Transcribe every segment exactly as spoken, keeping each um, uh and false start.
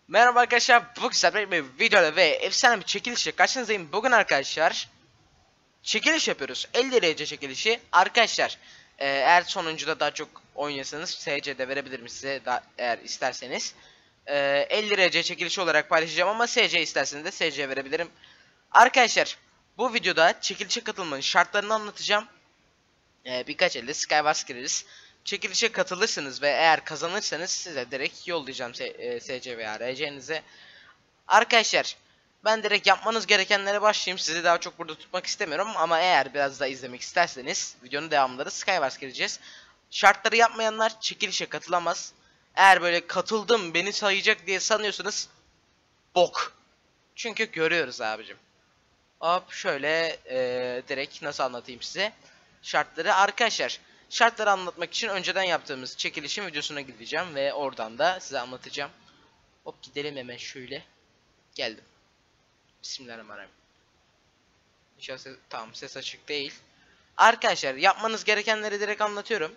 Merhaba arkadaşlar, bugün sizlerle bir videoda ve efsane bir çekilişle karşınızdayım. Bugün arkadaşlar çekiliş yapıyoruz. elli derece çekilişi. Arkadaşlar e, eğer sonuncuda daha çok oynuyorsanız S C'de verebilirim size da, eğer isterseniz. E, elli derece çekilişi olarak paylaşacağım ama S C isterseniz de S C verebilirim. Arkadaşlar bu videoda çekilişe katılmanın şartlarını anlatacağım. E, birkaç elde Skywars gireriz. Çekilişe katılırsınız ve eğer kazanırsanız size direkt yollayacağım S C veya R C'nize. Arkadaşlar ben direkt yapmanız gerekenlere başlayayım. Sizi daha çok burada tutmak istemiyorum ama eğer biraz daha izlemek isterseniz videonun devamında da Skywars gireceğiz. Şartları yapmayanlar çekilişe katılamaz. Eğer böyle katıldım beni sayacak diye sanıyorsanız bok. Çünkü görüyoruz abicim. Hop şöyle ee, direkt nasıl anlatayım size şartları. Arkadaşlar şartları anlatmak için önceden yaptığımız çekilişin videosuna gideceğim ve oradan da size anlatacağım. Hop gidelim hemen şöyle. Geldim. Bismillahirrahmanirrahim. İnşallah ses, tamam ses açık değil. Arkadaşlar yapmanız gerekenleri direkt anlatıyorum.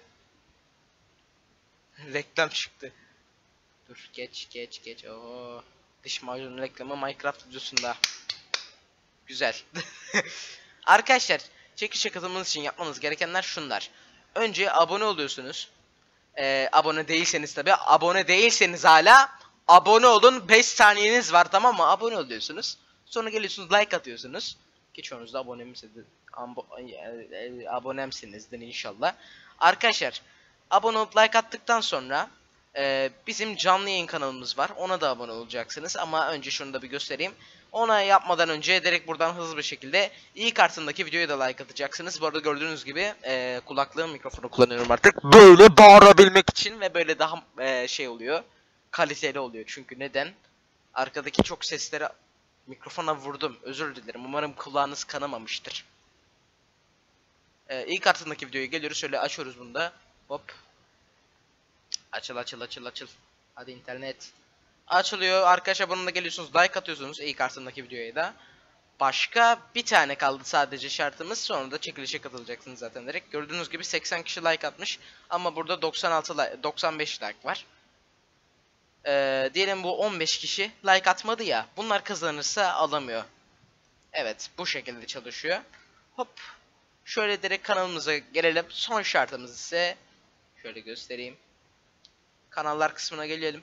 Reklam çıktı. Dur geç geç geç. Oo. Diş macunu reklamı Minecraft videosunda. Güzel. Arkadaşlar çekişe katılmanız için yapmanız gerekenler şunlar. Önce abone oluyorsunuz. Ee, abone değilseniz tabi. Abone değilseniz hala abone olun. beş saniyeniz var, tamam mı? Abone oluyorsunuz. Sonra geliyorsunuz like atıyorsunuz. Ki çoğunuz abonemsinizdir. Abonemsinizdir inşallah. Arkadaşlar abone olup like attıktan sonra e, bizim canlı yayın kanalımız var. Ona da abone olacaksınız. Ama önce şunu da bir göstereyim. Ona yapmadan önce direkt buradan hızlı bir şekilde iyi kartındaki videoya da like atacaksınız. Bu arada gördüğünüz gibi e, kulaklığım mikrofonu kullanıyorum artık. Böyle bağırabilmek için ve böyle daha e, şey oluyor. Kaliteli oluyor. Çünkü neden? Arkadaki çok sesleri mikrofona vurdum. Özür dilerim. Umarım kulağınız kanamamıştır. E, iyi kartındaki videoya geliyoruz. Şöyle açıyoruz bunu da. Hop. Açıl açıl açıl açıl. Hadi internet. Açılıyor. Arkadaşlar bununla geliyorsunuz. Like atıyorsunuz. İyi kartındaki videoya da. Başka bir tane kaldı sadece şartımız. Sonra da çekilişe katılacaksınız zaten direkt. Gördüğünüz gibi seksen kişi like atmış. Ama burada doksan altı like, doksan beş like var. Ee, diyelim bu on beş kişi like atmadı ya. Bunlar kazanırsa alamıyor. Evet bu şekilde çalışıyor. Hop. Şöyle direkt kanalımıza gelelim. Son şartımız ise şöyle göstereyim. Kanallar kısmına gelelim.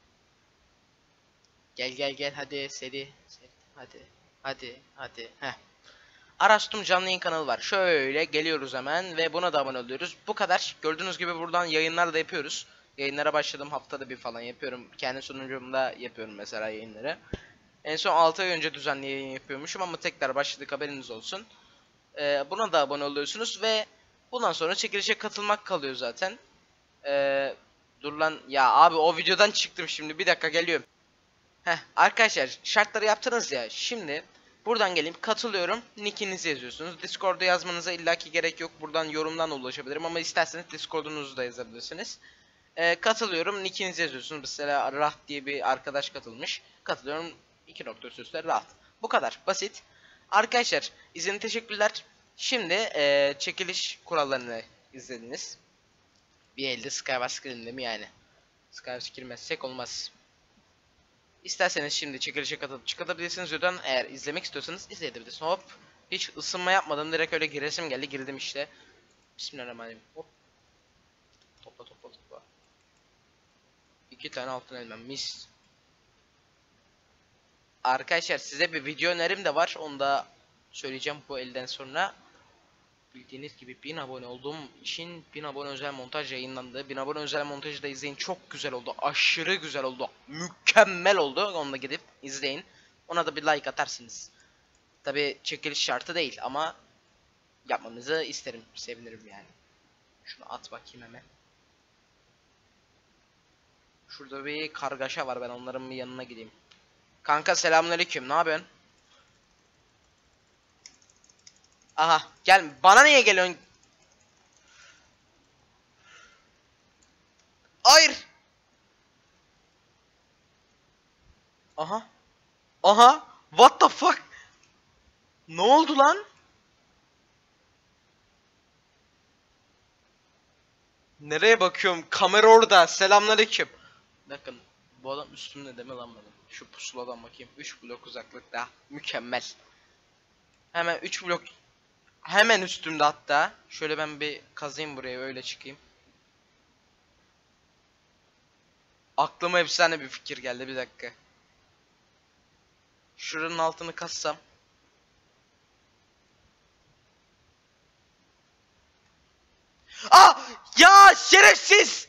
Gel gel gel hadi seri. seri. Hadi. Hadi hadi. Heh. Arastum canlı yayın kanalı var. Şöyle geliyoruz hemen ve buna da abone oluyoruz. Bu kadar. Gördüğünüz gibi buradan yayınlar da yapıyoruz. Yayınlara başladım. Haftada bir falan yapıyorum. Kendi sunucumda yapıyorum mesela yayınları. En son altı ay önce düzenli yayın yapıyormuşum ama tekrar başladık, haberiniz olsun. Ee, buna da abone oluyorsunuz ve bundan sonra çekilişe katılmak kalıyor zaten. Ee, dur lan ya abi, o videodan çıktım şimdi, bir dakika geliyorum. Heh, arkadaşlar şartları yaptınız ya, şimdi buradan gelip katılıyorum nickinizi yazıyorsunuz. Discord'da yazmanıza illaki gerek yok, buradan yorumdan ulaşabilirim ama isterseniz Discord'unuzu da yazabilirsiniz. Ee, katılıyorum nickinizi yazıyorsunuz, mesela Raht diye bir arkadaş katılmış, katılıyorum iki nokta üstü Raht, bu kadar basit. Arkadaşlar izlediğiniz teşekkürler. Şimdi ee, çekiliş kurallarını izlediniz. Bir elde Skywars girelim mi yani? Skywars girmezsek olmaz. İsterseniz şimdi çekilişe katılıp çıkabilirsiniz videodan. Eğer izlemek istiyorsanız izleyebilirsiniz. Hop. Hiç ısınma yapmadım. Direkt öyle giresim geldi. Girdim işte. Bismillahirrahmanirrahim. Hop. Topla topla topla. İki tane altın elmem. Mis. Arkadaşlar size bir video önerim de var. Onu da söyleyeceğim bu elden sonra. Bildiğiniz gibi bin abone olduğum için bin abone özel montaj yayınlandı. bin abone özel montajı da izleyin. Çok güzel oldu. Aşırı güzel oldu. Mükemmel oldu. Onu da gidip izleyin. Ona da bir like atarsınız. Tabi çekiliş şartı değil ama yapmanızı isterim. Sevinirim yani. Şunu at bakayım hemen. Şurada bir kargaşa var. Ben onların bir yanına gideyim. Kanka selamünaleyküm. Ne yapıyorsun? Aha gel. Bana niye geliyorsun? Hayır. Aha. Aha. What the fuck? Ne oldu lan? Nereye bakıyorum? Kamera orada. Selamünaleyküm. Bakın. Bu adam üstümde deme lan benim. Şu pusuladan bakayım. üç blok uzaklıkta. Mükemmel. Hemen üç blok hemen üstümde hatta. Şöyle ben bir kazayım buraya, öyle çıkayım. Aklıma efsane bir fikir geldi, bir dakika. Şuranın altını kassam. Ah! Ya şerefsiz!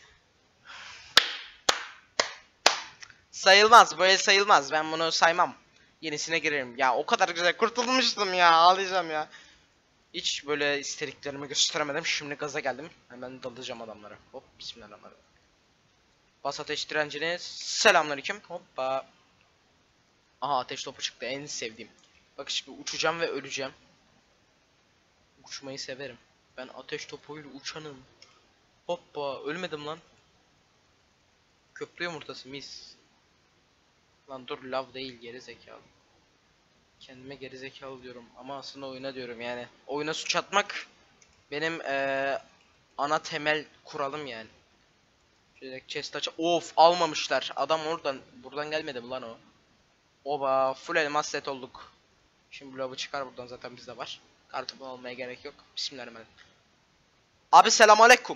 Sayılmaz, böyle sayılmaz. Ben bunu saymam. Yenisine girerim. Ya o kadar güzel kurtulmuştum ya. Ağlayacağım ya. Hiç böyle isteklerimi gösteremedim. Şimdi gaza geldim. Hemen dalacağım adamlara. Hop, bismillahirrahmanirrahim. Bas ateş direncini. Selamünaleyküm. Hoppa. Aha, ateş topu çıktı. En sevdiğim. Bak şimdi uçacağım ve öleceğim. Uçmayı severim. Ben ateş topuyla uçanım. Hoppa, ölmedim lan. Köprü yumurtası mis. Lan dur, lav değil, geri zekalı. Kendime geri zekalı diyorum ama aslında oyuna diyorum yani. Oyuna suç atmak benim ee, ana temel kuralım yani. Şöyle chest aç. Of, almamışlar. Adam oradan buradan gelmedi mi lan o? Oba, full elmas set olduk. Şimdi lavı çıkar buradan, zaten bizde var. Kartopu almaya gerek yok. Bismillahirrahmanirrahim. Abi selamünaleyküm.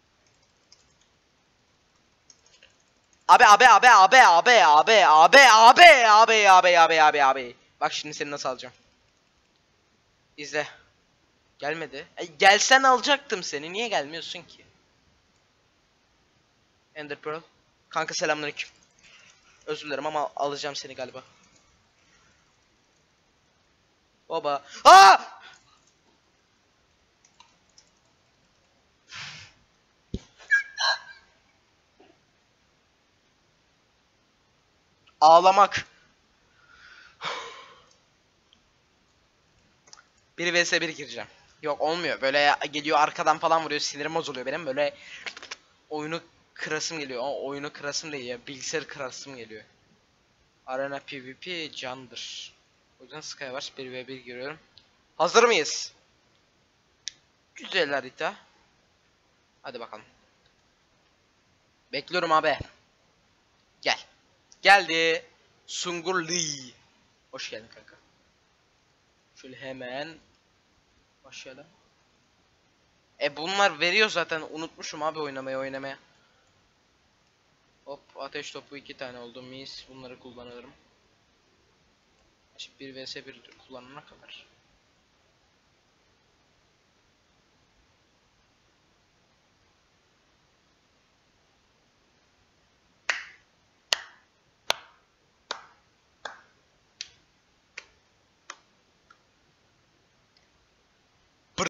Abi abi abi abi abi abi abi abi abi abi abi abi abi. Bak şimdi seni nasıl alacağım. İzle. Gelmedi. E, gelsen alacaktım seni. Niye gelmiyorsun ki? Ender Pearl. Kanka selamünaleyküm. Özür dilerim ama alacağım seni galiba. Baba. Aa! Ağlamak. bir vs bir gireceğim. Yok, olmuyor. Böyle geliyor arkadan falan vuruyor. Sinirim bozuluyor benim. Böyle oyunu kırasım geliyor. O oyunu kırasım değil ya. Bilgisayarı kırasım geliyor. Arena PvP candır. O yüzden Skywars bir ve bir giriyorum. Hazır mıyız? Güzel harita. Hadi bakalım. Bekliyorum abi. Gel. Geldi. Sungur Lee. Hoş geldin kanka. Şöyle hemen başlayalım. E bunlar veriyor zaten. Unutmuşum abi oynamaya oynamaya. Hop, ateş topu iki tane oldu. Mis. Bunları kullanırım. Şimdi bir vs bir kullanana kadar.